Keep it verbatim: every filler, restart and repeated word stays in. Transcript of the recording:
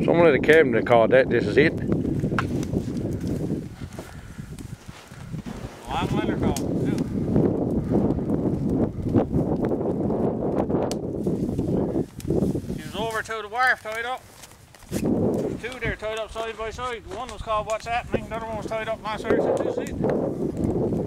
Someone at the cabin called that. This is it. Long winter call too. She was over to the wharf tied up. Two there tied up side by side. One was called What's Happening, the other one was tied up my side. So this is it.